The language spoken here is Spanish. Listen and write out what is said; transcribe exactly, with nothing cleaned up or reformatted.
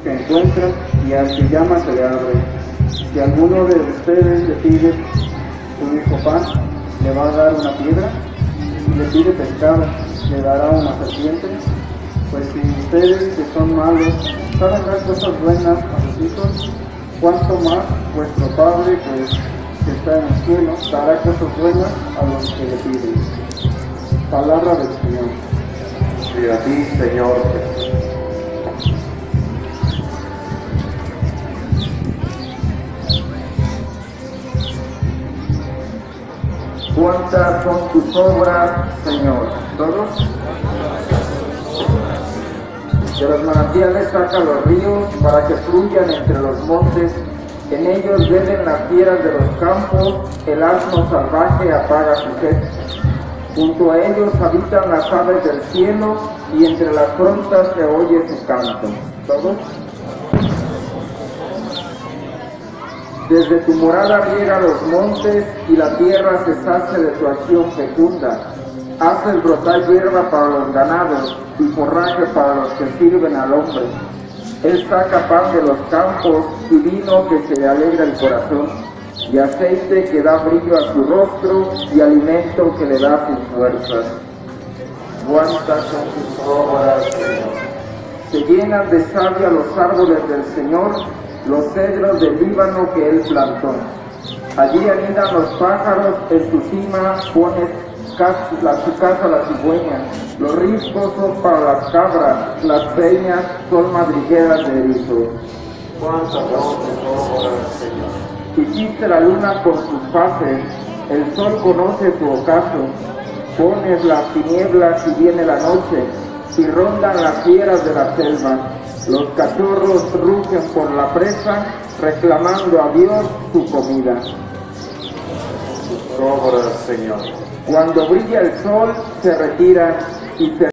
se encuentra y al que llama se le abre. Si alguno de ustedes le pide su hijo pan, le va a dar una piedra, si le pide pescado, le dará una serpiente. Pues si ustedes que son malos saben dar cosas buenas a sus hijos, cuánto más vuestro Padre pues, que está en el cielo dará cosas buenas a los que le piden. Palabra del Señor. Y a ti, Señor Jesús. ¿Cuántas son tus obras, Señor? ¿Todos? De los manantiales saca los ríos para que fluyan entre los montes. En ellos beben las fieras de los campos, el asno salvaje apaga su sed. Junto a ellos habitan las aves del cielo y entre las frondas se oye su canto. ¿Todos? Desde tu morada riega los montes y la tierra se sacia de tu acción fecunda. Haces brotar hierba para los ganados y forraje para los que sirven al hombre. Él saca pan de los campos y vino que se le alegra el corazón, y aceite que da brillo a su rostro y alimento que le da sus fuerzas. ¿Cuántas son tus obras, Señor? Se llenan de savia los árboles del Señor, los cedros del Líbano que Él plantó. Allí anidan los pájaros, en su cima pone la, su casa la cigüeña. Los riscos son para las cabras, las peñas son madrigueras de erizos. ¿Cuántas son tus obras, Señor? Hiciste la luna con sus fases, el sol conoce tu ocaso. Pones las tinieblas y viene la noche, y rondan las fieras de la selva. Los cachorros rugen por la presa, reclamando a Dios su comida. Tus obras, Señor. Cuando brilla el sol, se retiran y se